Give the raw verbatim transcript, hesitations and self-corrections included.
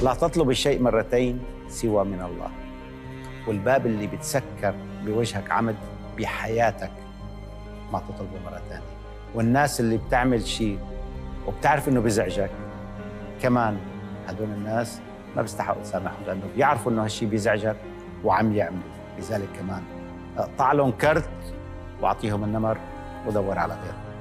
لا تطلب الشيء مرتين سوى من الله. والباب اللي بتسكر بوجهك عمد بحياتك ما تطلبه مرة ثانية. والناس اللي بتعمل شيء وبتعرف إنه بيزعجك كمان، هدول الناس ما بيستحقوا تسامحهم، لأنه بيعرفوا إنه هالشيء بيزعجك وعم يعملوا. لذلك كمان اقطع لهم كرت واعطيهم النمر ودور على غيره.